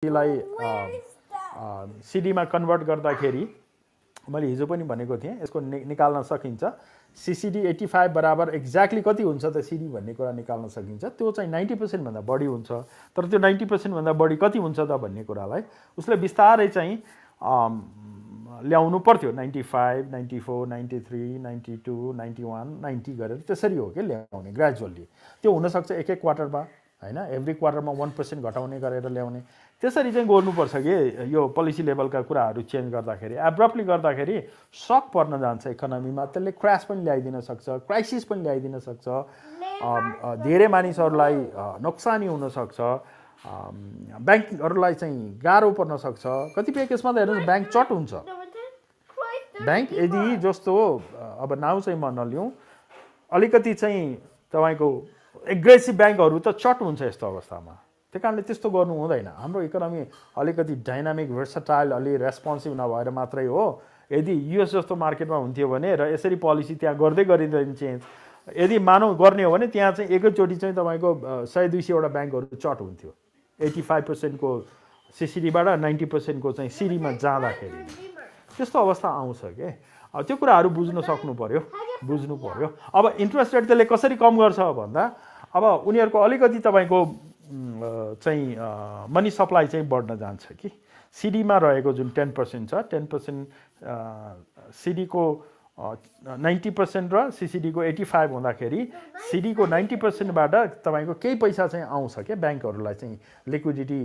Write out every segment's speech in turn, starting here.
लाई सिडीमा कन्भर्ट गर्दाखेरि मैले हिजो पनि भनेको थिएँ यसको निकाल्न सकिन्छ सिसिडी 85 बराबर एक्ज्याक्टली कति हुन्छ त सिडी भन्ने कुरा निकाल्न सकिन्छ त्यो चाहिँ 90% भन्दा बढी हुन्छ तर त्यो 90% भन्दा बढी कति हुन्छ त भन्ने कुरालाई उसले बिस्तारै चाहिँ ल्याउनु पर्थ्यो 95 94 93 92 91 90 गरेर त्यसरी हो कि ल्याउने ग्रेजुअली त्यो हुनसक्छ एक एक क्वार्टरमा हैन एभ्री क्वार्टरमा 1% घटाउने गरेर ल्याउने त्यसरी चाहिँ गर्नुपर्छ कि यो पोलिसी लेभलका कुराहरू चेन्ज गर्दाखेरि एब्रप्टली गर्दाखेरि सक पर्न जान्छ इकोनोमीमा त्यसले क्रास पनि ल्याइदिन सक्छ क्राइसिस पनि ल्याइदिन सक्छ धेरै मानिसहरूलाई नोक्सानी हुन सक्छ ब्याङ्कहरूलाई चाहिँ गाह्रो पर्न सक्छ कतिपय केसमा त हेर्नुहोस् ब्याङ्क चट हुन्छ ब्याङ्क यदि जस्तो अब नाउँ चाहिँ म नलिउँ अलिकति चाहिँ तपाईँको एग्रेसिभ ब्याङ्कहरू त चट हुन्छ यस्तो अवस्थामा त्यही कारणले त्यस्तो गर्नु हुँदैन हाम्रो इकोनोमी अलिकति डाइनामिक भर्सटाइल अलि रेस्पोन्सिभ नभएर मात्रै हो यदि युएस जस्तो मार्केटमा हुन्थ्यो भने र यसरी पोलिसी त्यहाँ गर्दै गरिँदैन चेन्ज यदि मानौ गर्ने हो भने त्यहाँ चाहिँ एकैचोटि चाहिँ तपाईँको 100-200 ब्याङ्कहरू चट हुन्थ्यो 85% को सिसिडीबाट 90% को चाहिँ सिडीमा जाँदाखेरि त्यस्तो अवस्था आउँछ के त्यो कुराहरू बुझ्न सक्नु पर्यो अब इन्ट्रेस्ट रेट त्यसले कसरी कम गर्छ भन्दा अब उनीहरूको अलिकति तपाईँको चाहिँ मनी सप्लाई चाहिँ बढ्न जान्छ कि सिडीमा रहेको जुन 10% छ 10% सिडीको 90% र सिसिडीको 85 हुँदाखेरि सिडीको 90%बाट तपाईँको केही पैसा चाहिँ आउँछ क्या ब्याङ्कहरूलाई चाहिँ लिक्विडिटी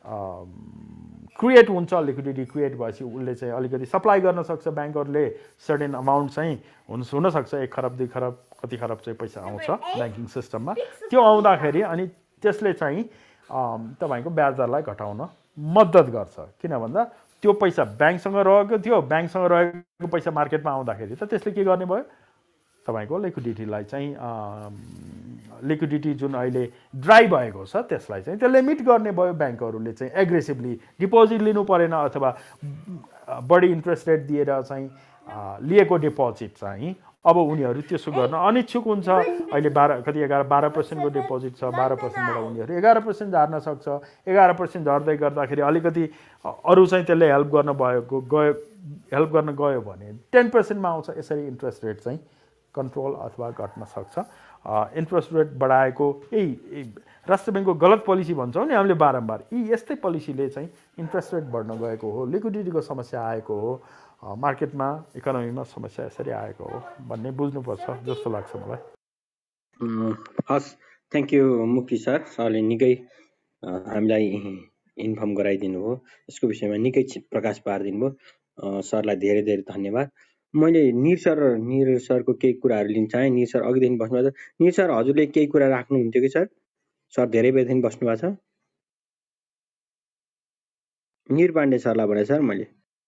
क्रिएट हुन्छ लिक्विडिटी क्रिएट भएपछि उसले चाहिँ अलिकति सप्लाई गर्न सक्छ ब्याङ्कहरूले सर्टेन अमाउन्ट चाहिँ हुनसक्छ 1 खरब 2 खरब कति खरब चाहिँ पैसा आउँछ ब्याङ्किङ सिस्टममा त्यो आउँदाखेरि अनि त्यसले चाहिँ तपाईँको ब्याज दरलाई घटाउन मद्दत गर्छ किन भन्दा त्यो पैसा ब्याङ्कसँग रहेको थियो ब्याङ्कसँग रहेको पैसा मार्केटमा आउँदाखेरि त त्यसले के गर्ने भयो तपाईँको लिक्विडिटीलाई चाहिँ लिक्विडिटी जुन अहिले ड्राई भएको छ त्यसलाई चाहिँ त्यसले मिट गर्ने भयो ब्याङ्कहरूले चाहिँ एग्रेसिभली डिपोजिट लिनु परेन अथवा बढी इन्ट्रेस्ट रेट दिएर चाहिँ लिएको डिपोजिट चाहिँ अब उनीहरू त्यसो गर्न अनिच्छुक हुन्छ अहिले 12% को डिपोजिट छ 12%बाट उनीहरू 11% झार्न सक्छ 11% झर्दै गर्दाखेरि अलिकति अरू चाहिँ त्यसले हेल्प गर्न गयो भने 10% मा आउँछ यसरी इन्ट्रेस्ट रेट चाहिँ कन्ट्रोल अथवा घट्न सक्छ इन्ट्रेस्ट रेट बढाएको यही राष्ट्र ब्याङ्कको गलत पोलिसी भन्छौँ नि हामीले बारम्बार यस्तै पोलिसीले चाहिँ इन्ट्रेस्ट रेट बढ्न गएको हो लिक्विडिटीको समस्या आएको हो मार्केटमा इकोनोमीमा समस्या यसरी आएको हो भन्ने बुझ्नुपर्छ जस्तो लाग्छ मलाई हस् थ्याङ्क यू मुक्ति सरले निकै हामीलाई इन्फर्म गराइदिनु हो यसको विषयमा निकै प्रकाश पारिदिनु भयो सरलाई धेरै धेरै धन्यवाद मैले निर सरको केही कुराहरू लिन चाहे निर सर अघिदेखि बस्नु भएको छ निर सर हजुरले केही कुरा राख्नुहुन्थ्यो कि सर धेरै बेरदेखि बस्नु भएको छ निर पाण्डे सरलाई भने सर मैले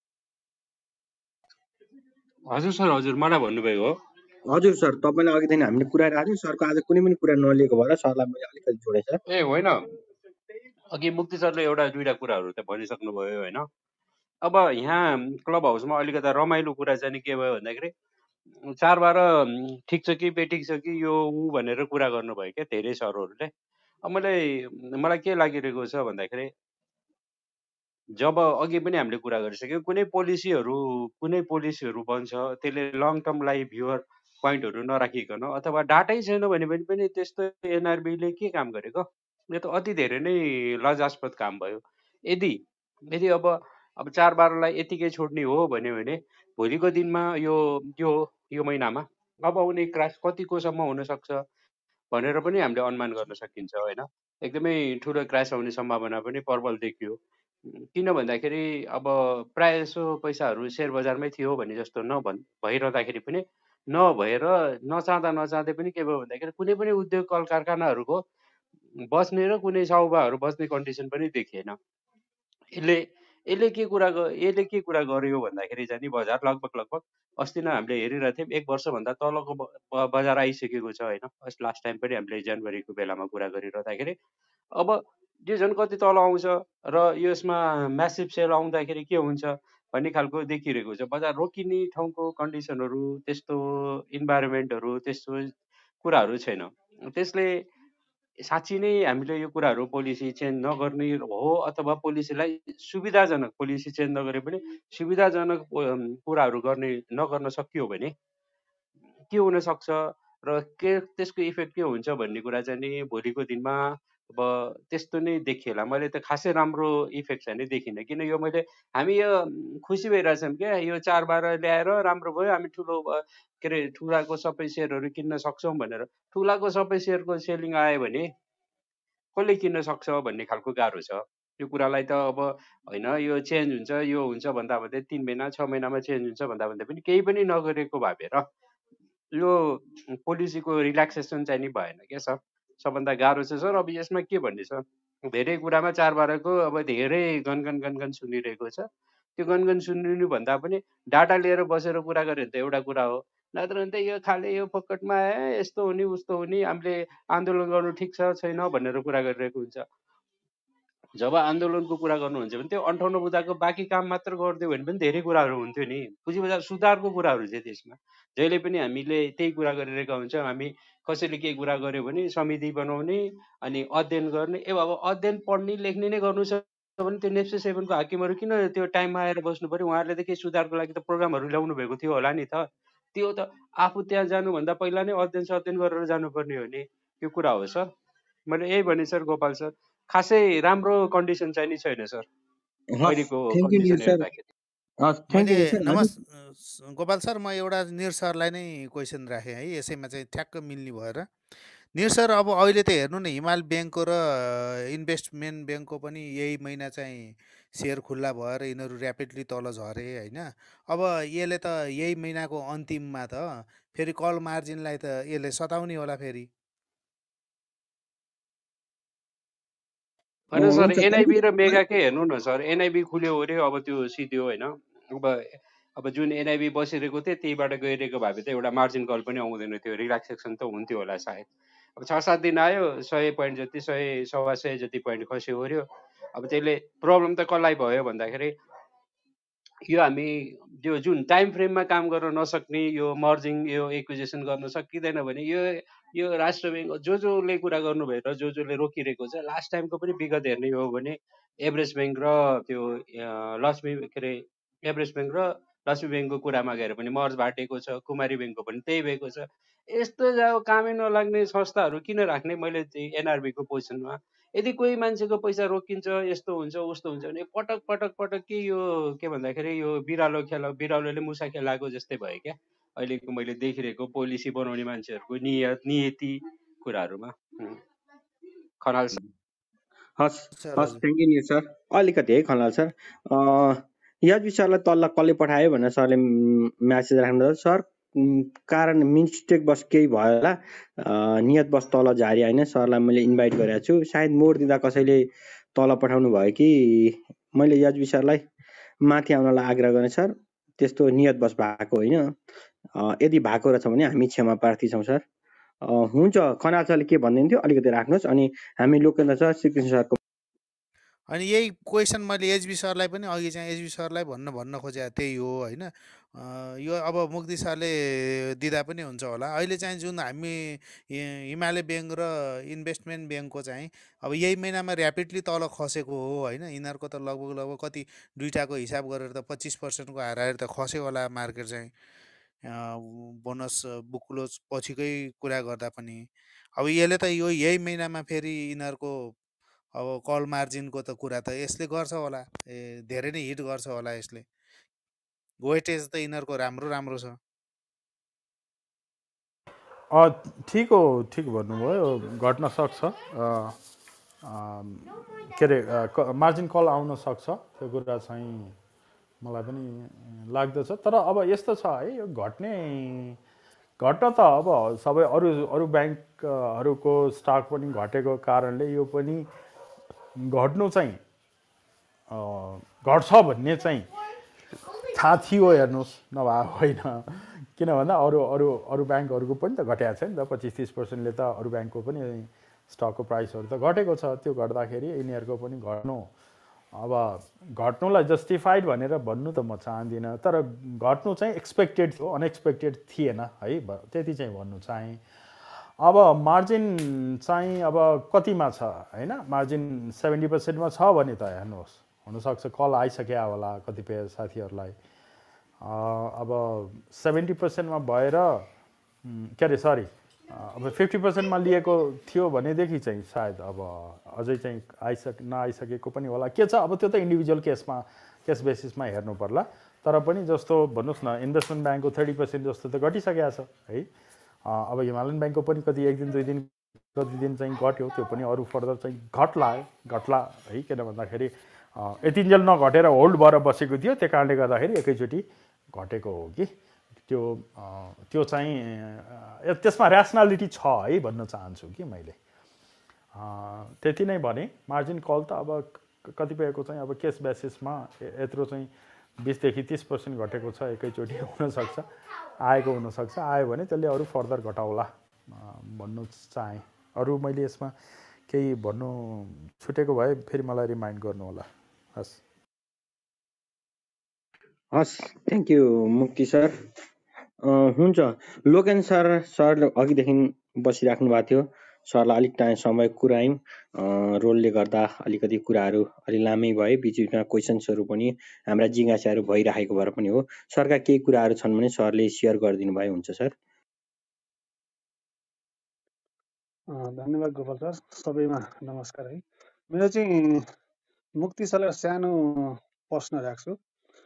हजुर सर हजुर मलाई भन्नुभएको हो हजुर सर तपाईलाई अघिदेखि हामीले कुरा राख्यौँ सरको आज कुनै पनि कुरा नलिएको भएर सरलाई मैले अलिकति जोडेँ सर ए होइन अघि मुक्ति सरले एउटा दुईटा कुराहरू त भनिसक्नु भयो होइन अब यहाँ क्लब हाउसमा अलिकता रमाइलो कुरा चाहिँ के भयो भन्दाखेरि चाडबाड ठिक छ कि बेठिक छ कि यो ऊ भनेर कुरा गर्नुभयो क्या धेरै सरहरूले अब मलाई के लागिरहेको छ भन्दाखेरि जब अघि पनि हामीले कुरा गरिसक्यौँ कुनै पोलिसीहरू बन्छ त्यसले लङ टर्मलाई भ्युवर पोइन्टहरू नराखिकन अथवा डाटै छैन भने पनि त्यस्तो एनआरबीले के काम गरेको यो त अति धेरै नै लजास्पद काम भयो यदि अब चाडबाडलाई यतिकै छोड्ने हो भने भोलिको दिनमा यो महिनामा अब आउने क्रास कतिकोसम्म हुनसक्छ भनेर पनि हामीले अनुमान गर्न सकिन्छ होइन एकदमै ठुलो क्रास आउने सम्भावना पनि प्रबल देखियो किन भन्दाखेरि अब प्राय जसो पैसाहरू सेयर बजारमै थियो भने जस्तो भइरहँदाखेरि पनि नभएर नचाहँदै पनि के भयो भन्दाखेरि कुनै पनि उद्योग कल कारखानाहरूको बस्ने र कुनै सौबाहरू बस्ने कन्डिसन पनि देखिएन यसले के कुरा गर्यो भन्दाखेरि चाहिँ बजार लगभग अस्ति नै हामीले हेरिरहेको थियौँ 1 वर्षभन्दा तलको बजार आइसकेको छ होइन लास्ट टाइम पनि हामीले जनवरीको बेलामा कुरा गरिरहँदाखेरि अब यो झन् कति तल आउँछ र यसमा म्यासिभ सेल आउँदाखेरि के हुन्छ भन्ने खालको देखिरहेको छ बजार रोकिने ठाउँको कन्डिसनहरू त्यस्तो इन्भाइरोमेन्टहरू त्यस्तो कुराहरू छैन त्यसले साँच्ची नै हामीले यो कुराहरू पोलिसी चेन्ज नगर्ने हो अथवा पोलिसीलाई सुविधाजनक पोलिसी चेन्ज नगरे पनि सुविधाजनक कुराहरू नगर्न सकियो भने के हुन सक्छ र के त्यसको इफेक्ट के हुन्छ भन्ने कुरा चाहिँ नि भोलिको दिनमा अब त्यस्तो नै देखिएला। मैले त खासै राम्रो इफेक्ट चाहिँ नि देखिनँ, किन यो हामी यो खुसी भइरहेछौँ क्या, यो चाडबाड ल्याएर राम्रो भयो, हामी ठुलो के अरे ठुलाको सबै सेयरहरू किन्न सक्छौँ भनेर। ठुलाको सबै सेयरको सेलिङ आयो भने कसले किन्न सक्छ भन्ने खालको गाह्रो छ। यो कुरालाई त अब होइन यो चेन्ज हुन्छ यो हुन्छ भन्दा भन्दै 3 महिना 6 महिनामा चेन्ज हुन्छ भन्दा भन्दै पनि केही पनि नगरेको भएर यो पोलिसीको रिल्याक्सेसन चाहिँ नि भएन क्या सर। सबभन्दा गाह्रो छ सर। अब यसमा के भन्ने छ, धेरै कुरामा चाडबाडको अब धेरै गनगन सुनिरहेको छ। त्यो गनगन सुनिनु भन्दा पनि डाटा लिएर बसेर कुरा गऱ्यो भने त एउटा कुरा हो, नत्र भने त यो खाले यो फोकटमा यस्तो हुने उस्तो हुने, हामीले आन्दोलन गर्नु ठिक छ छैन भनेर कुरा गरिरहेको हुन्छ। जब आन्दोलनको कुरा गर्नुहुन्छ भने त्यो 58 बुँदाको बाँकी काम मात्र गरिदियो भने पनि धेरै कुराहरू हुन्थ्यो नि। पुँजी बजार सुधारको कुराहरू चाहिँ त्यसमा जहिले पनि हामीले त्यही कुरा गरिरहेका हुन्छौँ। हामी कसैले केही कुरा गर्यो भने समिति बनाउने अनि अध्ययन गर्ने। अब अध्ययन पढ्ने लेख्ने नै गर्नु छ भने त्यो नेप्से 7 को हाकिमहरू किन त्यो टाइममा आएर बस्नु पर्यो? उहाँहरूले त केही सुधारको लागि त प्रोग्रामहरू ल्याउनु भएको थियो होला नि त। त्यो त आफू त्यहाँ जानुभन्दा पहिला नै अध्ययन गरेर जानुपर्ने हो नि। त्यो कुरा हो सर। मैले यही भने सर गोपाल सर, खासै राम्रो कन्डिसन चाहिँ नि छैन सर अहिलेको थ्याङ्क यू निर कन्डिसन सर। हेर्दाखेरि। थ्याङ्क मैले यू सर। गोपाल सर, म एउटा निर सरलाई नै क्वेसन राखेँ है, यसैमा चाहिँ ठ्याक्क मिल्ने भएर। निर सर, अब अहिले त हेर्नु न, हिमाल ब्याङ्कको र इन्भेस्टमेन्ट ब्याङ्कको पनि यही महिना चाहिँ सेयर खुल्ला भएर यिनीहरू ऱ्यापिडली तल झरे होइन। अब यसले त यही महिनाको अन्तिममा त फेरि कल मार्जिनलाई त यसले सताउने होला फेरि। होइन सर, हुन्छ एनआइबी र मेगाकै हेर्नु न सर, एनआइबी खुल्यो अरे अब त्यो सिध्यो होइन। अब जुन एनआइबी बसिरहेको थियो त्यहीबाट गइरहेको भए त एउटा मार्जिन कल पनि आउँदैन थियो, रिल्याक्सेसन त हुन्थ्यो होला सायद। अब 6-7 दिन आयो, 100 पोइन्ट जति 100-125 जति पोइन्ट खस्यो ओऱ्यो। अब त्यसले प्रब्लम त कसलाई भयो भन्दाखेरि यो हामी यो जुन टाइम फ्रेममा काम गर्न नसक्ने, यो मर्जिङ यो एक्विजिसन गर्न सकिँदैन भने यो राष्ट्र ब्याङ्क जसले कुरा गर्नुभयो र जसले रोकिरहेको छ, लास्ट टाइमको पनि विगत हेर्ने हो भने एभरेस्ट ब्याङ्क र त्यो लक्ष्मी के अरे एभरेस्ट ब्याङ्क र लक्ष्मी ब्याङ्कको कुरामा गएर पनि मर्ज बाटेको छ, कुमारी ब्याङ्कको पनि त्यही भएको छ। यस्तो कामै नलाग्ने संस्थाहरू किन राख्ने? मैले एनआरबीको पोजिसनमा यदि कोही मान्छेको पैसा रोकिन्छ यस्तो हुन्छ उस्तो हुन्छ भने पटक पटक पटक के यो के भन्दाखेरि यो बिरालोले मुसा खेलाएको जस्तै भयो क्या अहिलेको मैले देखिरहेको पोलिसी बनाउने मान्छेहरूको नियति कुराहरूमा। खनाल सर। हस् थ्याङ्क यू निर सर। अलिकति है खनाल सर, यस विषयलाई तल्ला कसले पठायो भनेर सरले म्यासेज राख्नु सर, कारण मिस्टेक बस केही भयो होला, नियत बस तल झारी होइन। सरलाई मैले इन्भाइट गरेको छु, सायद मोड दिँदा कसैले तल पठाउनु भयो कि मैले यस विषयलाई माथि आउनलाई आग्रह गरेँ सर। त्यस्तो नियत बस भएको होइन, यदि भएको रहेछ भने हामी क्षमा प्रार्थी छौँ सर। हुन्छ, खनाल सरले के भन्दैन्थ्यो अलिकति राख्नुहोस्, अनि हामी लोकेन्द्र सर श्रीकृष्ण सरको। अनि यही क्वेसन मैले एचबी सरलाई पनि अघि चाहिँ एचबी सरलाई भन्न खोजेको त्यही हो होइन। यो अब मुक्ति सरले दिँदा पनि हुन्छ होला। अहिले चाहिँ जुन हामी हिमालय ब्याङ्क र इन्भेस्टमेन्ट ब्याङ्कको चाहिँ अब यही महिनामा ऱ्यापिडली तल खसेको हो होइन। यिनीहरूको त लगभग कति दुईटाको हिसाब गरेर त 25% हाराएर त खस्यो होला मार्केट चाहिँ, बोनस बुक क्लोज पछिकै कुरा गर्दा पनि। अब यसले त यही महिनामा फेरि यिनीहरूको अब कल मार्जिनको त कुरा त यसले गर्छ होला, धेरै नै हिट गर्छ होला यसले। वेटेज त यिनीहरूको राम्रो छ। ठिक हो, ठिक भन्नुभयो, घट्न सक्छ। के अरे मार्जिन कल आउन सक्छ, त्यो कुरा चाहिँ मलाई पनि लाग्दछ। तर अब यस्तो छ है, यो घट्न त अब सबै अरू ब्याङ्कहरूको स्टक पनि घटेको कारणले यो पनि घट्नु चाहिँ घट्छ भन्ने चाहिँ थाहा थियो, हेर्नुहोस्, नभए होइन। किन भन्दा अरू ब्याङ्कहरूको पनि त घटेको छ नि त, 25-30%ले त अरू ब्याङ्कको पनि स्टकको प्राइसहरू त घटेको छ। त्यो घट्दाखेरि यिनीहरूको पनि घट्नु, अब घट्नुलाई जस्टिफाइड भनेर भन्नु त म चाहदिनँ, तर घट्नु चाहिँ एक्सपेक्टेड थियो, अनएक्सपेक्टेड थिएन है, त्यति चाहिँ भन्नु चाहेँ। अब मार्जिन चाहिँ अब कतिमा छ होइन, मार्जिन 70% छ भने त हेर्नुहोस्, हुनसक्छ कल आइसक्यो होला कतिपय साथीहरूलाई। अब 70%मा भएर के अरे सरी अब 50%मा लिएको थियो भनेदेखि चाहिँ सायद अब अझै चाहिँ नआइसकेको पनि होला। के छ अब त्यो त इन्डिभिजुअल केस बेसिसमा हेर्नु पर्ला। तर पनि जस्तो भन्नुहोस् न, इन्भेस्टमेन्ट ब्याङ्कको 30% जस्तो त घटिसकेको छ है। अब हिमालयन ब्याङ्कको पनि कति एक दिन दुई दिन कति दिन चाहिँ घट्यो, त्यो पनि अरू फर्दर चाहिँ घट्ला है। किन भन्दाखेरि यतिन्जेल नघटेर होल्ड भएर बसेको थियो, त्यो कारणले गर्दाखेरि एकैचोटि घटेको हो कि त्यो चाहिँ त्यसमा ऱ्यासनालिटी छ है भन्न चाहन्छु कि मैले। त्यति नै भने मार्जिन कल त अब कतिपयको चाहिँ अब केस बेसिसमा यत्रो चाहिँ 20 देखि 30% घटेको छ एकैचोटि, हुनसक्छ आएको हुनसक्छ, आयो भने त्यसले अरू फर्दर घटाउला भन्नु चाहेँ। अरू मैले यसमा केही भन्नु छुटेको भए फेरि मलाई रिमाइन्ड गर्नु होला। हस्, थ्याङ्क यू मुक्ति सर। हुन्छ, लोकेन सर अघिदेखि बसिराख्नु भएको थियो, सरलाई अलिक टाइम समय कुरायौँ, रोलले गर्दा अलिकति कुराहरू अलि लामै भए, बिचबिचमा क्वेसन्सहरू पनि हाम्रा जिज्ञासाहरू भइराखेको भएर पनि हो। सरका केही कुराहरू छन् भने सरले सेयर गरिदिनु भए हुन्छ सर। धन्यवाद गोपाल सर, सबैमा नमस्कार है। मेरो चाहिँ मुक्ति सरलाई सानो प्रश्न राख्छु।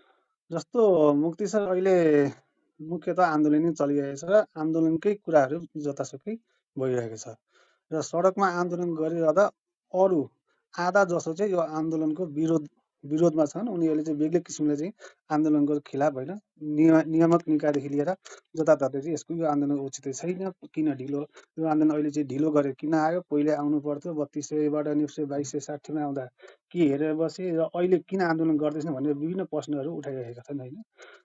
जस्तो मुक्ति सर अहिले मुख्यतः आन्दोलन चलिरहेको छ र आन्दोलनकै कुराहरू जतासुकै भइरहेको छ र सडकमा आन्दोलन गरिरहँदा अरू आधा जसो चाहिँ यो आन्दोलनको विरोधमा छन्। उनीहरूले चाहिँ बेग्लै किसिमले चाहिँ आन्दोलनको खिलाफ होइन, नियामक निकायदेखि लिएर जताततै चाहिँ यसको यो आन्दोलन उचित छैन, किन ढिलो, यो आन्दोलन अहिले चाहिँ ढिलो गरेर किन आयो, पहिले आउनु पर्थ्यो, 3200बाट नेप्से 2260मा आउँदा के हेरेर बसे र अहिले किन आन्दोलन गर्दैछन् भन्ने विभिन्न प्रश्नहरू उठाइरहेका छन् होइन।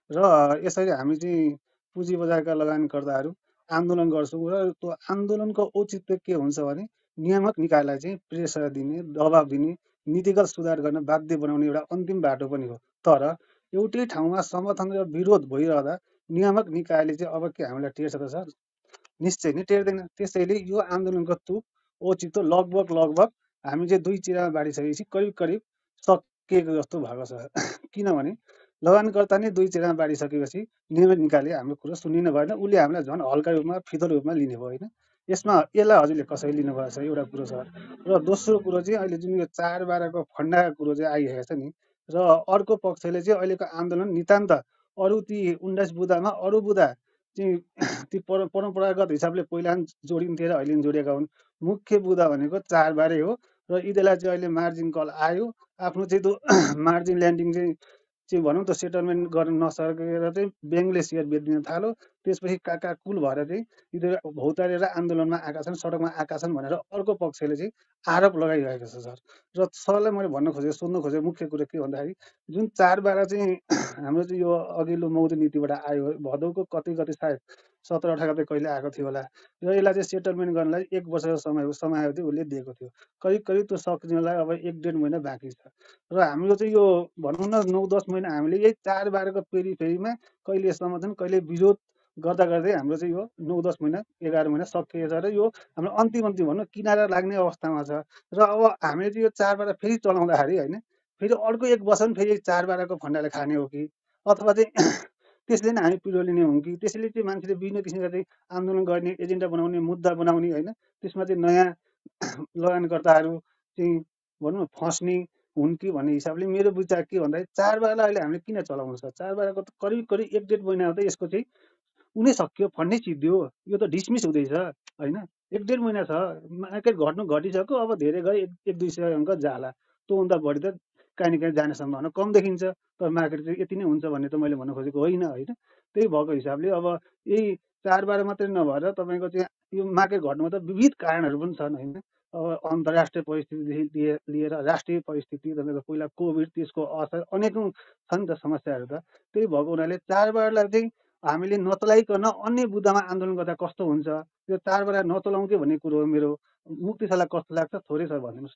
र यसरी हामी चाहिँ पुँजी बजारका लगानीकर्ताहरू आन्दोलन गर्छौँ र त्यो आन्दोलनको औचित्य के हुन्छ भने नियामक निकायलाई चाहिँ प्रेसर दिने, दबाब दिने, नीतिगत सुधार गर्न बाध्य बनाउने एउटा अन्तिम बाटो पनि हो। तर एउटै ठाउँमा समर्थन र विरोध भइरहँदा नियामक निकायले चाहिँ अब के हामीलाई टेर्छ त सर? निश्चय नै टेर्दैन। त्यसैले यो आन्दोलनको तुक औचित्य लगभग हामी चाहिँ दुई चिरामा बाँडिसकेपछि करिब सकिएको जस्तो भएको छ। किनभने लगानीकर्ता नै दुई चिरामा बाँडिसकेपछि नियामक निकायले हाम्रो कुरो सुनिनु भएन, उसले हामीलाई झन् हल्का रूपमा फितल रूपमा लिने भयो होइन। यसलाई हजुरले कसरी लिनुभएको छ एउटा कुरो छ। र दोस्रो कुरो चाहिँ अहिले जुन यो 4/12को फन्डाको कुरो चाहिँ आइरहेको छ नि, र अर्को पक्षले चाहिँ अहिलेको आन्दोलन नितान्त अरू ती 19 बुँदामा अरू बुँदा चाहिँ ती परम्परागत हिसाबले पहिला जोडिन्थे र अहिले जोडिएका हुन्। मुख्य बुँदा भनेको 4/12 हो र यिनीहरूलाई चाहिँ अहिले मार्जिन कल आयो, आफ्नो चाहिँ त्यो मार्जिन ल्यान्डिङ चाहिँ भनौँ त सेटलमेन्ट गर्न नसकेर चाहिँ ब्याङ्कले सेयर बेचिदिन थाल्यो। त्यसपछि काकाकुल भएर चाहिँ यिनीहरू भौतारिएर आन्दोलनमा आएका छन्, सडकमा आएका छन् भनेर अर्को पक्षले चाहिँ आरोप लगाइरहेको छ सर। र सरलाई मैले सोध्नु खोजेको मुख्य कुरो के भन्दाखेरि जुन 4/12 चाहिँ हाम्रो चाहिँ यो अघिल्लो मौद्रिक नीतिबाट आयो, भदौको कति सायद 17-18 गते कहिले आएको थियो होला, र यसलाई चाहिँ सेटलमेन्ट गर्नलाई 1 वर्षको समयावधि उसले दिएको थियो। करिब त्यो सकिनलाई अब 1-1.5 महिना बाँकी छ र हाम्रो चाहिँ यो भनौँ न 9-10 महिना हामीले यही 4/12को फेरिमा कहिले समर्थन कहिले विरोध गर्दै हाम्रो चाहिँ यो 9-10 महिना 11 महिना सकिएछ र यो हाम्रो अन्तिम भनौँ किनारा लाग्ने अवस्थामा छ। र अब हामीले चाहिँ यो 4/12 फेरि चलाउँदाखेरि होइन, फेरि अर्को 1 वर्ष पनि फेरि 4/12को फन्डाले खाने हो कि, अथवा चाहिँ त्यसले नै हामी पिरो लिने हौँ कि, त्यसैले चाहिँ मान्छेले विभिन्न किसिमका चाहिँ आन्दोलन गर्ने, एजेन्डा बनाउने, मुद्दा बनाउने होइन, त्यसमा चाहिँ नयाँ लगानीकर्ताहरू चाहिँ भनौँ फस्ने हुन् कि भन्ने हिसाबले मेरो विचार के भन्दाखेरि 4/12 अहिले हामीले किन चलाउनु छ? 4/12को त करिब 1-1.5 महिना त यसको चाहिँ उनी सक्यो, फन्डै सिद्धियो, यो त डिसमिस हुँदैछ होइन। 1-1.5 महिना छ, मार्केट घटिसक्यो, अब धेरै गए 100-200 अङ्क जाला, त्योभन्दा बढी त काहीँ न काहीँ जाने सम्भावना कम देखिन्छ। तर मार्केट चाहिँ यति नै हुन्छ भन्ने त मैले भन्न खोजेको होइन होइन। त्यही भएको हिसाबले अब यही 4/12 मात्रै नभएर तपाईँको चाहिँ यो मार्केट घट्नुमा त विविध कारणहरू पनि छन् होइन। अब अन्तर्राष्ट्रिय परिस्थितिदेखि लिएर राष्ट्रिय परिस्थिति, तपाईँको पहिला कोभिड, त्यसको असर अनेकौँ छन् नि त समस्याहरू त। त्यही भएको हुनाले 4/12लाई चाहिँ हामीले नचलाइकन अन्य बुँदामा आन्दोलन गर्दा कस्तो हुन्छ, यो 4/12 नचलाउँ कि भन्ने कुरो हो मेरो। मुक्ति सरलाई कस्तो लाग्छ थोरै सर भनिदिनुहोस्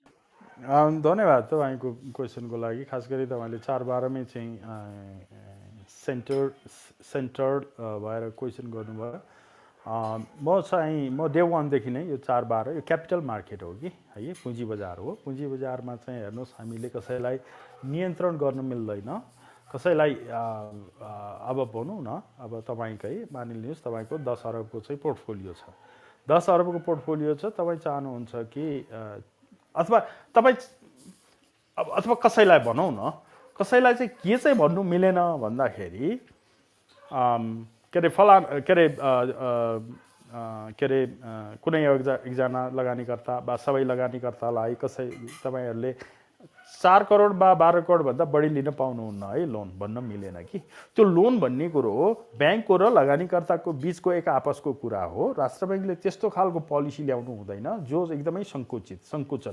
न। धन्यवाद तपाईँको क्वेसनको लागि। खास गरी तपाईँले 4/12मै चाहिँ सेन्टर भएर क्वेसन गर्नुभयो। म डे वानदेखि नै यो 4-12 यो क्यापिटल मार्केट हो कि है, पुँजी बजार हो। पुँजी बजारमा चाहिँ हेर्नुहोस् हामीले कसैलाई नियन्त्रण गर्न मिल्दैन, कसैलाई अब भनौँ न, अब तपाईँकै मानिलिनुहोस् तपाईँको 10 अरबको चाहिँ पोर्टफोलियो छ, 10 अरबको पोर्टफोलियो छ, तपाईँ चाहनुहुन्छ कि अथवा तपाईँ अथवा कसैलाई भनौँ न, कसैलाई चाहिँ के चाहिँ भन्नु मिलेन भन्दाखेरि के अरे कुनै एकजना लगानीकर्ता वा सबै लगानीकर्तालाई तपाईँहरूले 4 करोड वा 12 करोडभन्दा बढी लिन पाउनुहुन्न है लोन भन्न मिलेन कि। त्यो लोन भन्ने कुरो हो ब्याङ्कको र लगानीकर्ताको बिचको एक आपसको कुरा हो। राष्ट्र ब्याङ्कले त्यस्तो खालको पोलिसी ल्याउनु हुँदैन जो एकदमै सङ्कुचन।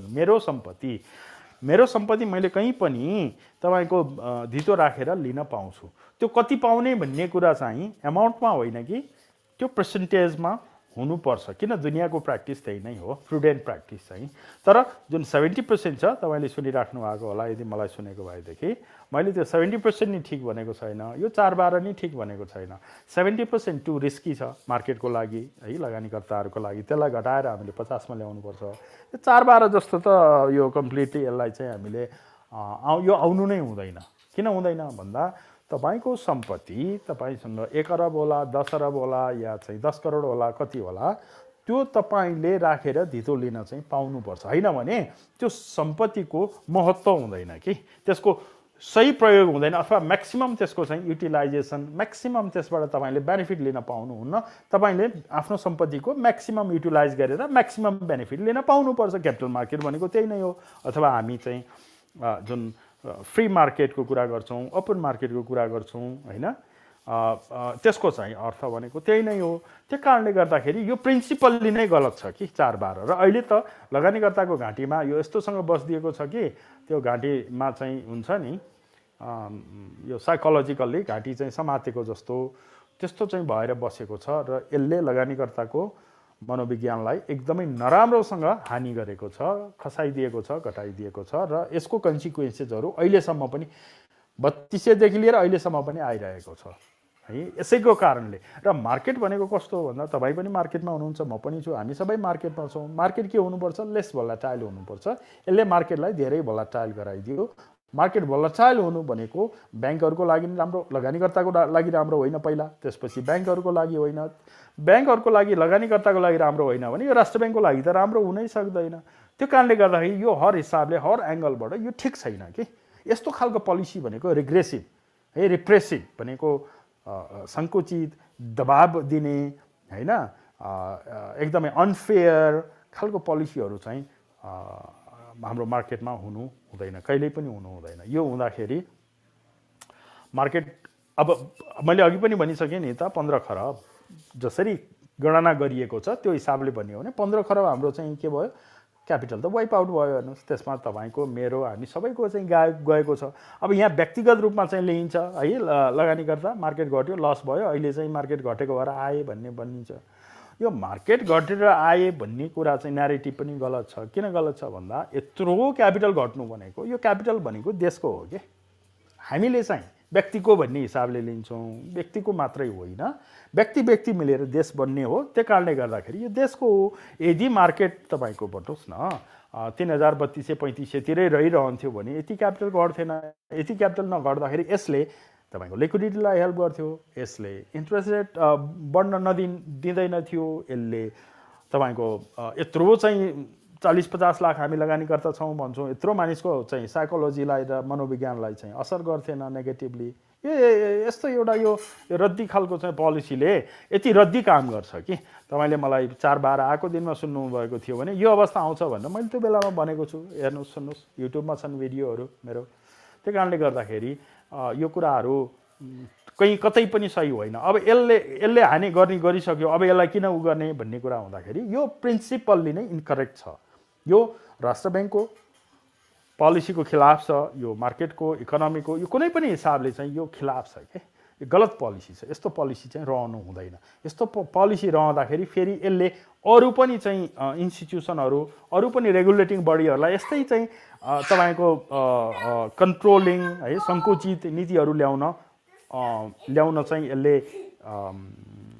मेरो सम्पत्ति मैले कहीँ पनि तपाईँको धितो राखेर लिन पाउँछु। त्यो कति पाउने भन्ने कुरा चाहिँ एमाउन्टमा होइन कि त्यो पर्सेन्टेजमा हुनुपर्छ, किन दुनियाँको प्र्याक्टिस त्यही नै हो, प्रुडेन्ट प्र्याक्टिस चाहिँ। तर जुन 70% छ, तपाईँले सुनिराख्नु भएको होला यदि मलाई सुनेको भएदेखि, मैले त्यो 70% नि ठिक भनेको छैन, यो 4-12 नि ठिक भनेको छैन। 70% टु रिस्की छ मार्केटको लागि है, लगानीकर्ताहरूको लागि, त्यसलाई घटाएर हामीले 50 मा ल्याउनुपर्छ। यो 4-12 जस्तो त यो कम्प्लिटली यसलाई चाहिँ हामीले यो आउनु नै हुँदैन। किन हुँदैन भन्दा तपाईको सम्पत्ति तपाईसँग 1 अरब होला, 10 अरब होला, या चाहिँ 10 करोड होला, कति होला, त्यो तपाईँले राखेर धितो लिन चाहिँ पाउनुपर्छ। होइन भने त्यो सम्पत्तिको महत्त्व हुँदैन कि, त्यसको सही प्रयोग हुँदैन, अथवा म्याक्सिमम त्यसको चाहिँ युटिलाइजेसन, म्याक्सिमम त्यसबाट तपाईँले बेनिफिट लिन पाउनुहुन्न। तपाईँले आफ्नो सम्पत्तिको म्याक्सिमम युटिलाइज गरेर म्याक्सिमम बेनिफिट लिन पाउनुपर्छ। क्यापिटल मार्केट भनेको त्यही नै हो। अथवा हामी चाहिँ जुन फ्री मार्केटको कुरा गर्छौँ, ओपन मार्केटको कुरा गर्छौँ होइन, त्यसको चाहिँ अर्थ भनेको त्यही नै हो। त्यो कारणले गर्दाखेरि यो प्रिन्सिपल्ली नै गलत छ कि 4-12। र अहिले त लगानीकर्ताको घाँटीमा यो यस्तोसँग बसिदिएको छ कि त्यो घाँटीमा चाहिँ हुन्छ नि यो साइकोलोजिकल्ली घाँटी चाहिँ समातेको जस्तो त्यस्तो चाहिँ भएर बसेको छ, र यसले लगानीकर्ताको मनोविज्ञानलाई एकदमै नराम्रोसँग हानि गरेको छ, खसाइदिएको छ, घटाइदिएको छ। र यसको कन्सिक्वेन्सेसहरू अहिलेसम्म पनि 3200 देखि लिएर अहिलेसम्म पनि आइरहेको छ है। यसैको कारणले र मार्केट भनेको कस्तो हो भन्दा तपाईँ पनि मार्केटमा हुनुहुन्छ, म पनि छु, हामी सबै मार्केटमा छौँ। मार्केट के हुनुपर्छ? लेस भोलाटाइल हुनुपर्छ। यसले मार्केटलाई धेरै भोलाटाइल गराइदियो। मार्केट भोलाटाइल हुनु भनेको ब्याङ्कहरूको लागि राम्रो, लगानीकर्ताको लागि राम्रो होइन पहिला, त्यसपछि ब्याङ्कहरूको लागि होइन, ब्याङ्कहरूको लागि लगानीकर्ताको लागि राम्रो होइन भने यो राष्ट्र ब्याङ्कको लागि त राम्रो हुनै सक्दैन। त्यो कारणले गर्दाखेरि यो हर हिसाबले हर एङ्गलबाट यो ठिक छैन कि। यस्तो खालको पोलिसी भनेको रिग्रेसिभ है, रिप्रेसिभ भनेको सङ्कुचित, दबाब दिने होइन, एकदमै अनफेयर खालको पोलिसीहरू चाहिँ हाम्रो मार्केटमा हुनु हुँदैन, कहिल्यै पनि हुनु हुँदैन। यो हुँदाखेरि मार्केट, अब मैले अघि पनि भनिसकेँ नि त, 15 खरब जसरी गणना गरिएको छ त्यो हिसाबले भन्यो भने 15 खरब हाम्रो चाहिँ के भयो, क्यापिटल त वाइप आउट भयो। हेर्नुहोस्, त्यसमा तपाईँको मेरो हामी सबैको चाहिँ गएको छ। अब यहाँ व्यक्तिगत रूपमा चाहिँ लिइन्छ है, लगानीकर्ता मार्केट घट्यो लस भयो, अहिले चाहिँ मार्केट घटेको भएर आए भन्ने भनिन्छ। यो मार्केट घटेर आए भन्ने कुरा चाहिँ न्यारेटिभ पनि गलत छ। किन गलत छ भन्दा यत्रो क्यापिटल घट्नु भनेको, यो क्यापिटल भनेको देशको हो कि, हामीले चाहिँ व्यक्तिको भन्ने हिसाबले लिन्छौँ। व्यक्तिको मात्रै होइन, व्यक्ति मिलेर देश बन्ने हो। त्यो कारणले गर्दाखेरि यो देशको हो। यदि मार्केट तपाईँको भन्नुहोस् न 3200-3500 तिरै रहिरहन्थ्यो भने यति क्यापिटल घट्थेन। यति क्यापिटल नघट्दाखेरि यसले तपाईँको लिक्विडिटीलाई हेल्प गर्थ्यो, यसले इन्ट्रेस्ट रेट बढ्न दिँदैन थियो, यसले तपाईँको यत्रो चाहिँ 40-50 लाख हामी लगानीकर्ता छौँ भन्छौँ, यत्रो मानिसको चाहिँ साइकोलोजीलाई र मनोविज्ञानलाई चाहिँ असर गर्थेन नेगेटिभली। यस्तो एउटा यो रद्दी खालको चाहिँ पोलिसीले यति रद्दी काम गर्छ कि तपाईँले मलाई 4-12 आएको दिनमा सुन्नुभएको थियो भने यो अवस्था आउँछ भनेर मैले त्यो बेलामा भनेको छु। हेर्नुहोस्, सुन्नुहोस्, युट्युबमा छन् भिडियोहरू मेरो। त्यो कारणले गर्दाखेरि यो कुराहरू कहीँ कतै पनि सही होइन। अब यसले हानि गरिसक्यो, अब यसलाई किन उ गर्ने भन्ने कुरा हुँदाखेरि यो प्रिन्सिपल्ली नै इन्करेक्ट छ। यो राष्ट्र ब्याङ्कको पोलिसीको खिलाफ छ, यो मार्केटको इकोनोमीको यो कुनै पनि हिसाबले चाहिँ यो खिलाफ छ के, यो गलत पोलिसी छ। यस्तो पोलिसी चाहिँ रहनु हुँदैन। यस्तो पोलिसी रहँदाखेरि फेरि यसले अरू पनि चाहिँ इन्स्टिट्युसनहरू, अरू पनि रेगुलेटिङ बडीहरूलाई यस्तै चाहिँ तपाईँको कन्ट्रोलिङ है, सङ्कुचित नीतिहरू ल्याउन चाहिँ यसले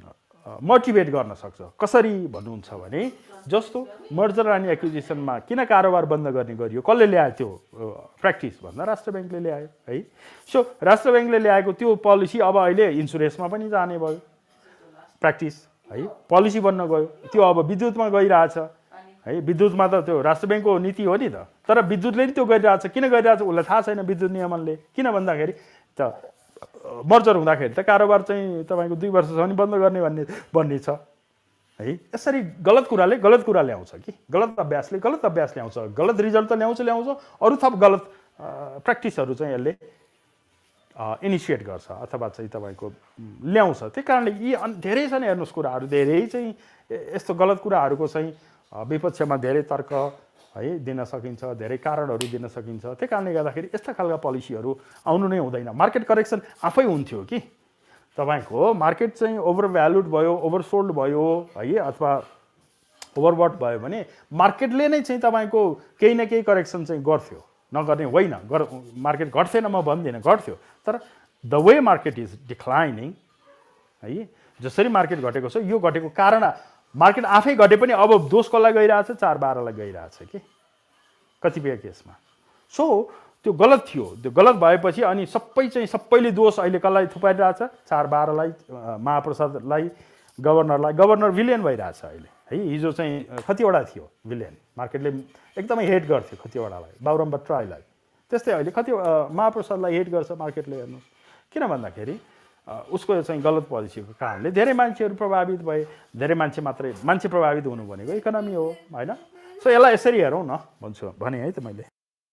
मोटिभेट गर्न सक्छ। कसरी भन्नुहुन्छ भने जस्तो मर्जर एन्ड एक्विजिसनमा किन कारोबार बन्द गर्ने गरियो, कसले ल्यायो त्यो प्र्याक्टिस भन्दा राष्ट्र ब्याङ्कले ल्यायो है। सो राष्ट्र ब्याङ्कले ल्याएको त्यो पोलिसी अब अहिले इन्सुरेन्समा पनि जाने भयो प्र्याक्टिस है, पोलिसी बन्न गयो, त्यो अब विद्युतमा गइरहेछ है। विद्युतमा त त्यो राष्ट्र ब्याङ्कको नीति हो नि त, तर विद्युतले नि त्यो गरिरहेछ। किन गरिरहेछ उसलाई थाहा छैन विद्युत नियमनले, किन भन्दाखेरि त मर्जर हुँदाखेरि त कारोबार चाहिँ तपाईँको 2 वर्षसम्म बन्द गर्ने भन्ने छ है। यसरी गलत कुराले गलत कुरा ल्याउँछ कि, गलत अभ्यासले गलत अभ्यास ल्याउँछ, गलत रिजल्ट त ल्याउँछ, अरू थप गलत प्र्याक्टिसहरू चाहिँ यसले इनिसिएट गर्छ अथवा चाहिँ तपाईँको ल्याउँछ। त्यही कारणले यी धेरै छन् हेर्नुहोस् कुराहरू, धेरै चाहिँ यस्तो गलत कुराहरूको चाहिँ विपक्षमा धेरै तर्क है दिन सकिन्छ, धेरै कारणहरू दिन सकिन्छ। त्यही कारणले गर्दाखेरि यस्ता खालका पोलिसीहरू आउनु नै हुँदैन। मार्केट करेक्सन आफै हुन्थ्यो कि तपाईँको मार्केट चाहिँ ओभर भ्यालुड भयो, ओभरसोल्ड भयो है, अथवा ओभरबट भयो भने मार्केटले नै चाहिँ तपाईँको केही न केही करेक्सन चाहिँ गर्थ्यो, नगर्ने होइन। मार्केट घट्थेन म भन्दिनँ, घट्थ्यो, तर the way market is declining है, जसरी मार्केट घटेको छ यो घटेको कारण मार्केट आफै घटे पनि अब दोष कसलाई गइरहेछ, 4-12लाई गइरहेछ कि कतिपय केसमा। सो त्यो गलत थियो, त्यो गलत भएपछि अनि सबैले दोष अहिले कसलाई थुपाइरहेछ, 4-12लाई, महाप्रसादलाई, गभर्नरलाई। गभर्नर भिलियन भइरहेछ अहिले है। हिजो चाहिँ कतिवटा थियो भिलियन, मार्केटले एकदमै हेट गर्थ्यो कतिवटालाई, बाबुराम भट्टराईलाई। त्यस्तै अहिले महाप्रसादलाई हेट गर्छ मार्केटले। हेर्नुहोस् किन भन्दाखेरि उसको चाहिँ गलत पोलिसीको कारणले धेरै मान्छेहरू प्रभावित भए। धेरै मान्छे प्रभावित हुनु भनेको इकोनोमी हो होइन। सो यसलाई यसरी हेरौँ न भन्छु भने है त मैले।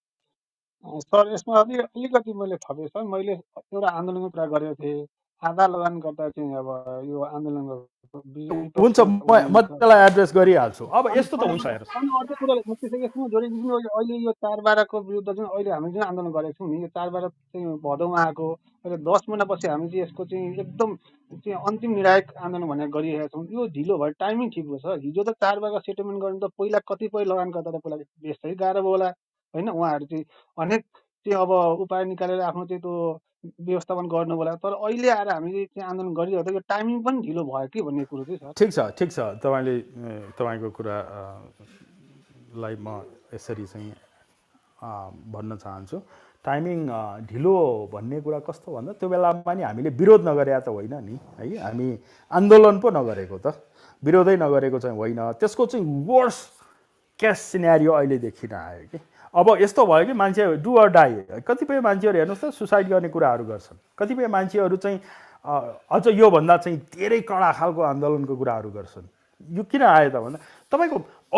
सर यसमा अलिकति मैले थपेँ सर, मैले एउटा आन्दोलनको कुरा गरेको थिएँ। आधा लगान गर्दा चाहिँ अब यो आन्दोलनको हुन्छ, म त्यसलाई एड्रेस गरिहाल्छु। अब यस्तो त हुन्छ हेर्नुहोस्, अर्को कुराले यसमा जोडिदिनु। अहिले यो 4-12को विरुद्ध चाहिँ अहिले हामी जुन आन्दोलन गरेको छौँ नि, यो 4-12 चाहिँ भदौमा आएको, अहिले 10 महिनापछि हामी चाहिँ यसको चाहिँ एकदम चाहिँ अन्तिम निर्णायक आन्दोलन भनेर गरिरहेका छौँ। यो ढिलो भयो, टाइमिङ ठिक भयो सर। हिजो त 4-12 सेटलमेन्ट गर्नु त पहिला कतिपय लगानकर्ता त पहिला बेच्दै गाह्रो भयो होला होइन। उहाँहरू चाहिँ अनेक चाहिँ अब उपाय निकालेर आफ्नो चाहिँ त्यो व्यवस्थापन गर्नु होला। तर अहिले आएर हामीले चाहिँ आन्दोलन गरिरहेको यो टाइमिङ पनि ढिलो भयो कि भन्ने कुरो चाहिँ सर। ठिक छ तपाईँको कुरालाई म यसरी चाहिँ भन्न चाहन्छु। टाइमिङ ढिलो भन्ने कुरा कस्तो भन्दा त्यो बेलामा नि हामीले विरोध नगरे त होइन नि है, हामी आन्दोलन पो नगरेको त, विरोधै नगरेको चाहिँ होइन। त्यसको चाहिँ वर्स केस सिनेरियो अहिले देखिन आयो कि। अब यस्तो भयो कि मान्छे डु अर डाई, कतिपय मान्छेहरू हेर्नुहोस् त सुसाइड गर्ने कुराहरू गर्छन्, कतिपय मान्छेहरू चाहिँ अझ योभन्दा चाहिँ धेरै कडा खालको आन्दोलनको कुराहरू गर्छन्। यो किन आयो त भन्दा तपाईँको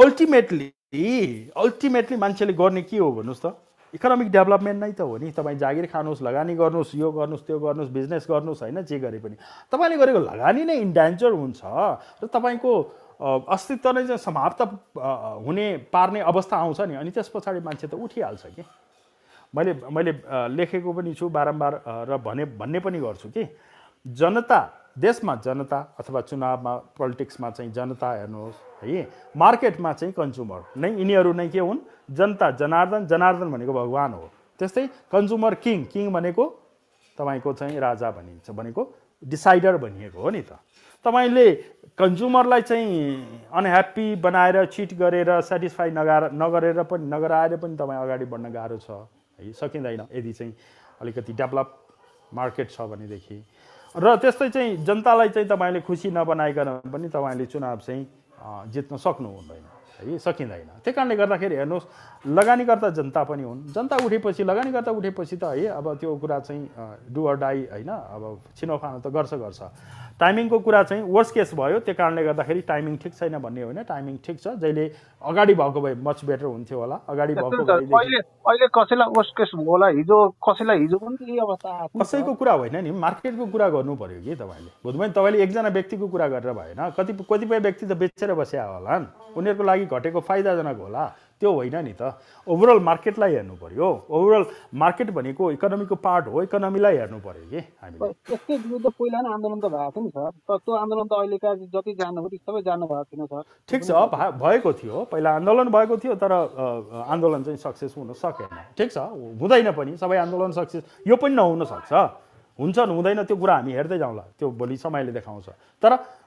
अल्टिमेटली मान्छेले गर्ने के हो भन्नुहोस् त, इकोनोमिक डेभलपमेन्ट नै त हो नि। तपाईँ जागिर खानुहोस्, लगानी गर्नुहोस्, यो गर्नुहोस्, त्यो गर्नुहोस्, बिजनेस गर्नुहोस् होइन, जे गरे पनि तपाईँले गरेको लगानी नै इन्डेन्जर हुन्छ र तपाईँको अस्तित्व नै चाहिँ समाप्त हुने पार्ने अवस्था आउँछ नि। अनि त्यस पछाडि मान्छे त उठिहाल्छ कि। मैले लेखेको पनि छु बारम्बार र भन्ने पनि गर्छु कि जनता, देशमा जनता अथवा चुनावमा पोलिटिक्समा चाहिँ जनता हेर्नुहोस् है, मार्केटमा चाहिँ कन्ज्युमर नै, यिनीहरू नै के हुन्, जनता, जनार्दन भनेको भगवान हो। त्यस्तै कन्ज्युमर किङ भनेको तपाईँको चाहिँ राजा भनिन्छ, भनेको डिसाइडर भनिएको हो नि त। तपाईँले कन्ज्युमरलाई चाहिँ अनह्याप्पी बनाएर चिट गरेर सेटिस्फाई नगराएर पनि तपाईँ अगाडि बढ्न गाह्रो छ है, सकिँदैन यदि चाहिँ अलिकति डेभलप मार्केट छ भनेदेखि। र त्यस्तै चाहिँ जनतालाई चाहिँ तपाईँले खुसी नबनाइकन पनि तपाईँले चुनाव चाहिँ जित्न सक्नुहुँदैन है, सकिँदैन। त्यही कारणले गर्दाखेरि हेर्नुहोस् लगानीकर्ता जनता पनि हुन्, जनता उठेपछि, लगानीकर्ता उठेपछि त है अब त्यो कुरा चाहिँ डु अर डाई होइन, अब छिनोफानो त गर्छ। टाइमिङको कुरा चाहिँ वर्स केस भयो, त्यो कारणले गर्दाखेरि टाइमिङ ठिक छैन भन्ने होइन, टाइमिङ ठिक छ। जहिले अगाडि भएको भए मच बेटर हुन्थ्यो होला, अगाडि भएको भए। अहिले कसैलाई वर्स केस होला, हिजो कसैलाई हिजो पनि यही अवस्था आएको, कसैको कुरा होइन नि, मार्केटको कुरा गर्नु पर्यो कि तपाईँले। बुझ्नुभयो नि, तपाईँले एकजना व्यक्तिको कुरा गरेर भएन। कतिपय व्यक्ति त बेचेर बसेका होलान्, उनीहरूको लागि घटेको फाइदाजनक होला, त्यो होइन नि त। ओभरअल मार्केटलाई हेर्नु पर्यो। ओभरअल मार्केट भनेको इकोनोमीको पार्ट हो, इकोनोमीलाई हेर्नु पर्यो कि हामीले। त्यसकै विरुद्ध पहिला नै आन्दोलन त भएको थियो नि सर, तर त्यो आन्दोलन त अहिलेका जति जानुभयो सबै जानु भएको थिएन सर। ठिक छ, भएको थियो, पहिला आन्दोलन भएको थियो, तर आन्दोलन चाहिँ सक्सेस हुन सकेन। ठिक छ, हुँदैन पनि सबै आन्दोलन सक्सेस, यो पनि नहुन सक्छ, हुन्छ हुँदैन त्यो कुरा हामी हेर्दै जाउँला, त्यो भोलि समयले देखाउँछ। तर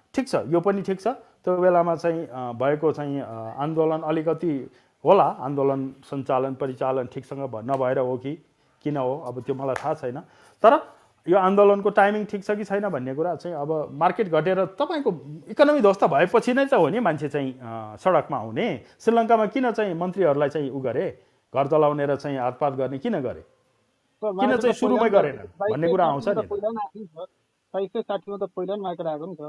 ठिक छ, यो पनि ठिक छ। त्यो बेलामा चाहिँ भएको चाहिँ आन्दोलन अलिकति होला, आन्दोलन सञ्चालन परिचालन ठिकसँग नभएर हो कि किन हो अब त्यो मलाई थाहा छैन। तर यो आन्दोलनको टाइमिङ ठिक छ कि छैन भन्ने कुरा चाहिँ अब मार्केट घटेर तपाईँको इकोनोमी ध्वस्त भएपछि नै त हो नि मान्छे चाहिँ सडकमा आउने। श्रीलङ्कामा किन चाहिँ मन्त्रीहरूलाई चाहिँ उ गरे, घर चलाउने र चाहिँ हातपात गर्ने किन गरे, किन चाहिँ सुरुमै गरेन भन्ने कुरा आउँछ नि। 2260 मा त पहिला नि मार्केट आएको नि सर।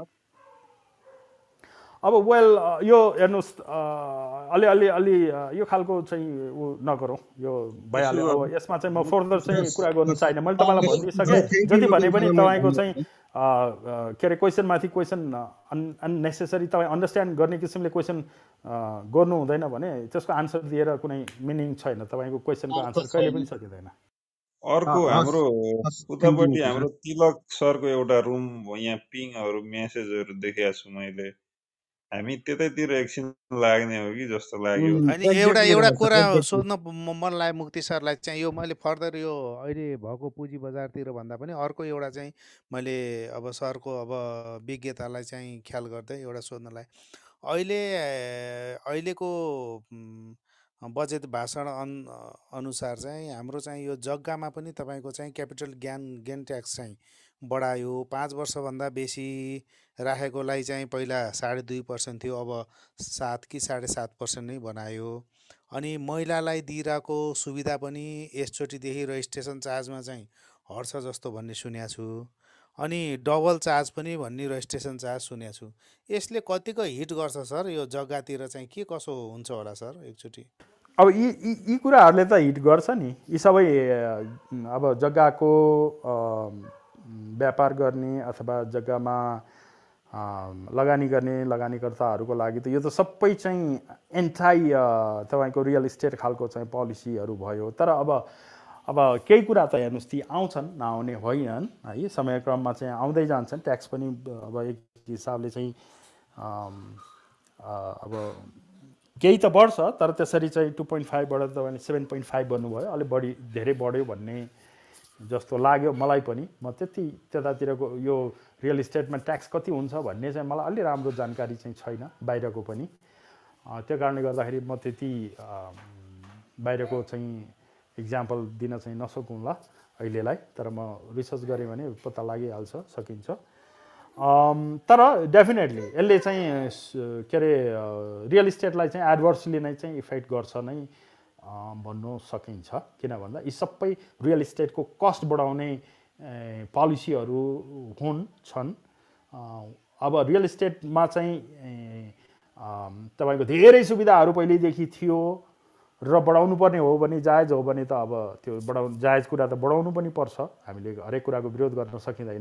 अब वेल यो हेर्नुहोस् अलि यो खालको चाहिँ ऊ नगरौँ, यो भइहाल्यो। अब यसमा चाहिँ म फर्दर चाहिँ कुरा गर्नु चाहिनँ, मैले तपाईँलाई भनिदिइसकेँ। जति भने पनि तपाईँको चाहिँ के अरे क्वेसनमाथि क्वेसन अननेसेसरी तपाईँ अन्डरस्ट्यान्ड गर्ने किसिमले क्वेसन गर्नु हुँदैन भने त्यसको आन्सर दिएर कुनै मिनिङ छैन। तपाईँको क्वेसनको आन्सर कहिले पनि सकिँदैन। अर्को हाम्रो उतापट्टि हाम्रो तिलक सरको एउटा रुम यहाँ पिङहरू मेसेजहरू देखेको छु मैले, हामी त्यतैतिर एकछिन लाग्ने हो कि जस्तो लाग्यो। अनि एउटा कुरा सोध्न मन लाग्यो मुक्ति सरलाई चाहिँ, यो मैले फर्दर यो अहिले भएको पुँजी बजारतिर भन्दा पनि अर्को एउटा चाहिँ मैले अब सरको अब विज्ञतालाई चाहिँ ख्याल गर्दै एउटा सोध्नलाई, अहिलेको बजेट भाषण अनुसार चाहिँ हाम्रो चाहिँ यो जग्गामा पनि तपाईँको चाहिँ क्यापिटल गेन ट्याक्स चाहिँ बढायो। 5 वर्षभन्दा बेसी राखेकोलाई चाहिँ पहिला 2.5% थियो, अब 7 कि 7.5% नै बनायो। अनि महिलालाई दिइरहेको सुविधा पनि यसचोटिदेखि रजिस्ट्रेसन चार्जमा चाहिँ हट्छ जस्तो भन्ने सुनेको छु। अनि डबल चार्ज पनि भन्ने रजिस्ट्रेसन चार्ज सुनेको छु। यसले कतिको हिट गर्छ सर यो जग्गातिर चाहिँ, के कसो हुन्छ होला सर एकचोटि? अब यी कुराहरूले त हिट गर्छ नि। यी सबै अब जग्गाको व्यापार गर्ने अथवा जग्गामा लगानी गर्ने लगानीकर्ताहरूको लागि त यो त सबै चाहिँ एन्टाई तपाईँको रियल इस्टेट खालको चाहिँ पोलिसीहरू भयो। तर अब केही कुरा त हेर्नुहोस् ती आउँछन्, नआउने होइनन् है, समयक्रममा चाहिँ आउँदै जान्छन्। ट्याक्स पनि अब एक हिसाबले चाहिँ अब केही त बढ्छ, तर त्यसरी चाहिँ 2.5 बाट तपाईँले 7.5 बन्नुभयो, अलिक बढी धेरै बढ्यो भन्ने जस्तो लाग्यो मलाई पनि। म त्यतातिरको यो रियल इस्टेटमा ट्याक्स कति हुन्छ भन्ने चाहिँ मलाई अलि राम्रो जानकारी चाहिँ छैन बाहिरको पनि। त्यो कारणले गर्दाखेरि म त्यति बाहिरको चाहिँ इक्जाम्पल दिन चाहिँ नसकौँला अहिलेलाई, तर म रिसर्च गरेँ भने पत्ता लागिहाल्छ, सकिन्छ। तर डेफिनेटली यसले चाहिँ के अरे रियल इस्टेटलाई चाहिँ एडभर्सली नै चाहिँ इफेक्ट गर्छ नै भन्नु सकिन्छ। किन भन्दा यी सबै रियल इस्टेटको कस्ट बढाउने पोलिसीहरू छन्। अब रियल इस्टेटमा चाहिँ तपाईँको धेरै सुविधाहरू पहिल्यैदेखि थियो र बढाउनु पर्ने हो भने, जायज हो भने त अब त्यो जायज कुरा त बढाउनु पनि पर्छ, हामीले हरेक कुराको विरोध गर्न सकिँदैन।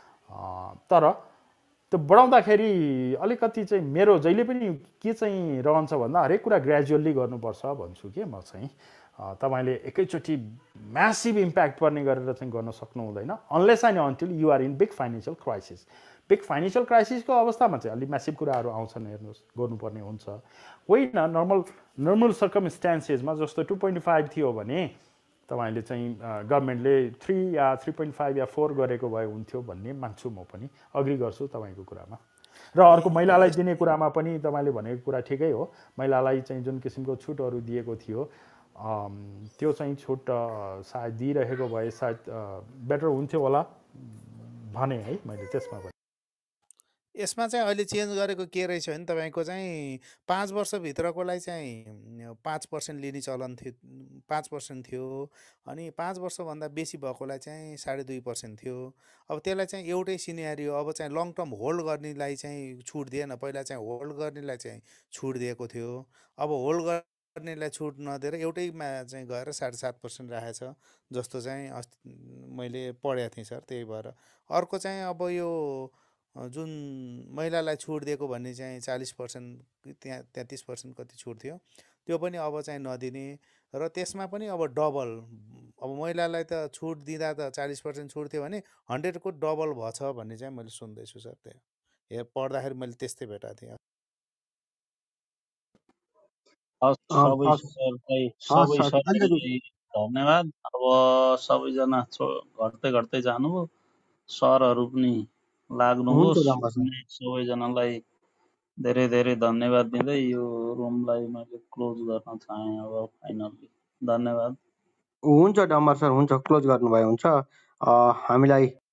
तर त्यो बढाउँदाखेरि अलिकति चाहिँ मेरो जहिले पनि के चाहिँ रहन्छ भन्दा हरेक कुरा ग्रेजुअल्ली गर्नुपर्छ भन्छु कि म चाहिँ। तपाईँले एकैचोटि म्यासिभ इम्प्याक्ट पर्ने गरेर चाहिँ गर्न सक्नु हुँदैन, unless and until you are in big financial crisis. Big financial क्राइसिसको अवस्थामा चाहिँ अलिक म्यासिभ कुराहरू आउँछन्, हेर्नुहोस् गर्नुपर्ने हुन्छ। होइन नर्मल सर्कमस्टान्सेसमा जस्तो 2.5 थियो भने तपाईँले चाहिँ गभर्मेन्टले 3 या 3.5 या 4 गरेको भए हुन्थ्यो भन्ने मान्छु, म पनि अग्री गर्छु तपाईँको कुरामा। र अर्को महिलालाई दिने कुरामा पनि तपाईँले भनेको कुरा ठिकै हो। महिलालाई चाहिँ जुन किसिमको छुटहरू दिएको थियो त्यो चाहिँ छुट सायद दिइरहेको भए सायद बेटर हुन्थ्यो होला भने है मैले त्यसमा पनि। यसमा चाहिँ अहिले चेन्ज गरेको के रहेछ भने तपाईँको चाहिँ 5 वर्षभित्रकोलाई चाहिँ 5% लिने चलन थियो, 5% थियो। अनि 5 वर्षभन्दा बेसी भएकोलाई चाहिँ 2.5% थियो। अब त्यसलाई चाहिँ एउटै सिनेरियो, अब चाहिँ लङ टर्म होल्ड गर्नेलाई चाहिँ छुट दिएन, पहिला चाहिँ होल्ड गर्नेलाई चाहिँ छुट दिएको थियो। अब होल्ड गर्नेलाई छुट नदिएर एउटैमा चाहिँ गएर 7.5% राखेछ जस्तो चाहिँ मैले पढेको थिएँ सर। त्यही भएर अर्को चाहिँ अब यो जुन महिलालाई छुट दिएको भन्ने चाहिँ 40% त्यहाँ 33% कति छुट थियो, त्यो पनि अब चाहिँ नदिने। र त्यसमा पनि अब डबल, अब महिलालाई त छुट दिँदा त 40% छुट थियो भने 100 को डबल भछ भन्ने चाहिँ मैले सुन्दैछु सर। त्यहाँ पढ्दाखेरि मैले त्यस्तै भेटाएको थिएँ। सबै सरलाई धन्यवाद। अब सबैजना घट्दै जानुभयो, सरहरू पनि लाग्नुहोस्। डम्बर सर। सबैजनालाई धेरै धेरै धन्यवाद दिँदै यो रुमलाई मैले क्लोज गर्न चाहेँ अब फाइनल्ली। धन्यवाद। हुन्छ डम्बर सर, हुन्छ, क्लोज गर्नुभयो हुन्छ। हामीलाई